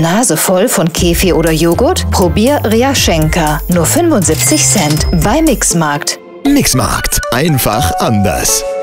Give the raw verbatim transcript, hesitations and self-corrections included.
Nase voll von Kefir oder Joghurt? Probier Rjaschenka. Nur fünfundsiebzig Cent bei Mixmarkt. Mixmarkt. Einfach anders.